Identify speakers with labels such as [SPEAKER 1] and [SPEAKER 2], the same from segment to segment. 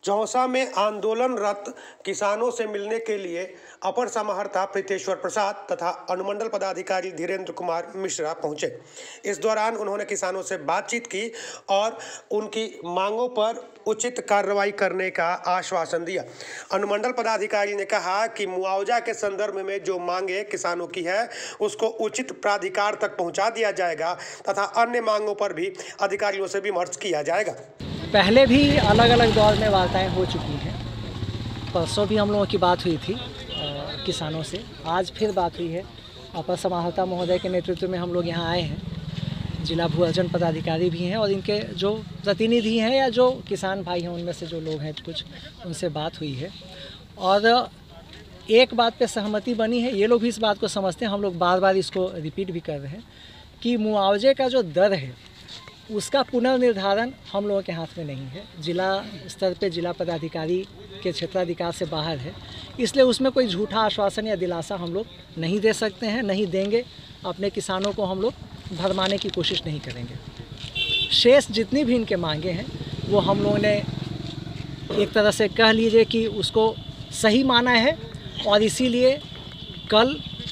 [SPEAKER 1] चौसा में आंदोलनरत किसानों से मिलने के लिए अपर समाहर्ता प्रीतेश्वर प्रसाद तथा अनुमंडल पदाधिकारी धीरेन्द्र कुमार मिश्रा पहुंचे। इस दौरान उन्होंने किसानों से बातचीत की और उनकी मांगों पर उचित कार्रवाई करने का आश्वासन दिया। अनुमंडल पदाधिकारी ने कहा कि मुआवजा के संदर्भ में जो मांगे किसानों की है उसको उचित प्राधिकार तक पहुंचा दिया जाएगा तथा अन्य मांगों पर भी अधिकारियों से विमर्श किया जाएगा।
[SPEAKER 2] पहले भी अलग अलग दौर में वार्ताएं हो चुकी हैं। परसों भी हम लोगों की बात हुई थी किसानों से, आज फिर बात हुई है। अपर समाहर्ता महोदय के नेतृत्व में हम लोग यहाँ आए हैं। जिला भू अर्जन पदाधिकारी भी हैं और इनके जो प्रतिनिधि हैं या जो किसान भाई हैं उनमें से जो लोग हैं कुछ उनसे बात हुई है और एक बात पे सहमति बनी है। ये लोग भी इस बात को समझते हैं, हम लोग बार बार इसको रिपीट भी कर रहे हैं कि मुआवजे का जो दर है उसका पुनर्निर्धारण हम लोगों के हाथ में नहीं है। जिला स्तर पे जिला पदाधिकारी के क्षेत्राधिकार से बाहर है, इसलिए उसमें कोई झूठा आश्वासन या दिलासा हम लोग नहीं दे सकते हैं, नहीं देंगे। अपने किसानों को हम लोग भरमाने की कोशिश नहीं करेंगे। शेष जितनी भी इनके मांगे हैं वो हम लोगों ने एक तरह से कह लीजिए कि उसको सही माना है और इसीलिए कल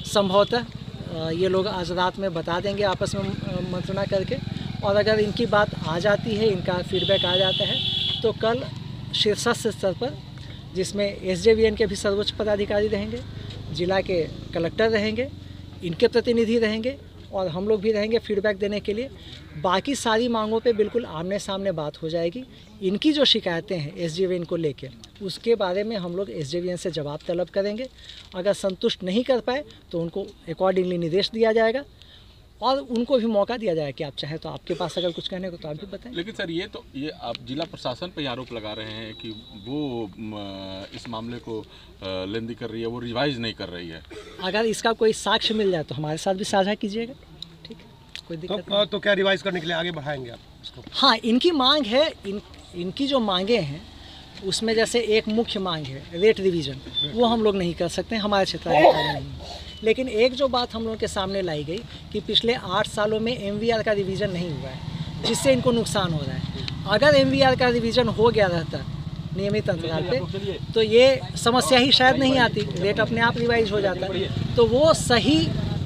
[SPEAKER 2] संभवतः ये लोग आज रात में बता देंगे आपस में मंत्रणा करके, और अगर इनकी बात आ जाती है, इनका फीडबैक आ जाता है तो कल शीर्षस्थ स्तर पर जिसमें एसजेवीएन के भी सर्वोच्च पदाधिकारी रहेंगे, जिला के कलेक्टर रहेंगे, इनके प्रतिनिधि रहेंगे और हम लोग भी रहेंगे फीडबैक देने के लिए। बाकी सारी मांगों पे बिल्कुल आमने सामने बात हो जाएगी। इनकी जो शिकायतें हैं एसजेवीएन को लेकर उसके बारे में हम लोग एसजेवीएन से जवाब तलब करेंगे। अगर संतुष्ट नहीं कर पाए तो उनको अकॉर्डिंगली निर्देश दिया जाएगा और उनको भी मौका दिया जाए कि आप चाहे तो आपके पास अगर कुछ कहने को तो आप भी बताएं।
[SPEAKER 3] लेकिन सर ये आप जिला प्रशासन पर आरोप लगा रहे हैं कि वो इस मामले को लेंदी कर रही है, वो रिवाइज नहीं कर रही है। अगर
[SPEAKER 2] इसका कोई साक्ष्य मिल जाए तो हमारे साथ भी साझा कीजिएगा, ठीक है, कोई दिक्कत नहीं।
[SPEAKER 1] तो क्या रिवाइज करने के लिए आगे बढ़ाएंगे आप इसको?
[SPEAKER 2] हाँ, इनकी मांग है, इनकी जो मांगे हैं उसमें जैसे एक मुख्य मांग है रेट रिवीजन, वो हम लोग नहीं कर सकते, हमारे क्षेत्र में नहीं। लेकिन एक जो बात हम लोगों के सामने लाई गई कि पिछले 8 सालों में एमवीआर का रिवीजन नहीं हुआ है, जिससे इनको नुकसान हो रहा है। अगर एमवीआर का रिवीजन हो गया रहता नियमित अंतराल पे तो ये समस्या ही शायद नहीं आती, रेट अपने आप रिवाइज हो जाता है। तो वो सही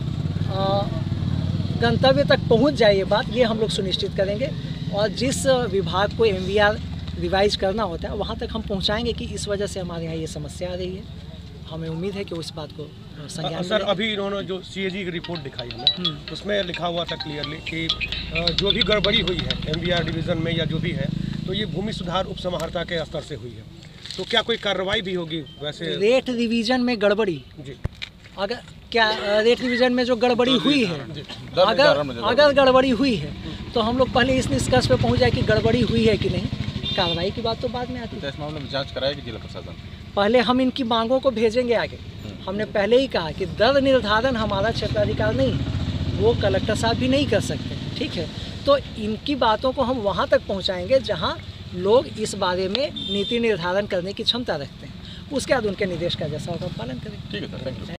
[SPEAKER 2] गंतव्य तक पहुंच जाए ये बात, ये हम लोग सुनिश्चित करेंगे और जिस विभाग को एमवीआर रिवाइज करना होता है वहाँ तक हम पहुँचाएँगे कि इस वजह से हमारे यहाँ ये समस्या आ रही है। हमें उम्मीद है कि उस बात को संज्ञान
[SPEAKER 1] सर, अभी इन्होंने जो सीएजी की रिपोर्ट दिखाई हमें उसमें लिखा हुआ था क्लियरली कि जो भी गड़बड़ी हुई है एमवीआर डिवीज़न में या जो भी है तो ये भूमि सुधार उप समाहर्ता के स्तर से हुई है। तो क्या कोई कार्रवाई भी होगी? वैसे
[SPEAKER 2] रेट रिवीजन में गड़बड़ी जी, अगर क्या रेट रिवीजन में जो गड़बड़ी हुई है, अगर गड़बड़ी हुई है तो हम लोग पहले इस निष्कर्ष पे पहुँच जाए कि गड़बड़ी हुई है कि नहीं। कार्रवाई की बात तो बाद में आती है।
[SPEAKER 3] इस मामले में जांच कराएगी जिला प्रशासन?
[SPEAKER 2] पहले हम इनकी मांगों को भेजेंगे आगे। हमने पहले ही कहा कि दर निर्धारण हमारा क्षेत्राधिकार नहीं है, वो कलेक्टर साहब भी नहीं कर सकते, ठीक है। तो इनकी बातों को हम वहाँ तक पहुँचाएंगे जहाँ लोग इस बारे में नीति निर्धारण करने की क्षमता रखते हैं, उसके बाद उनके निर्देश का जैसा होगा पालन करेंगे।
[SPEAKER 3] ठीक है सर, थैंक यू।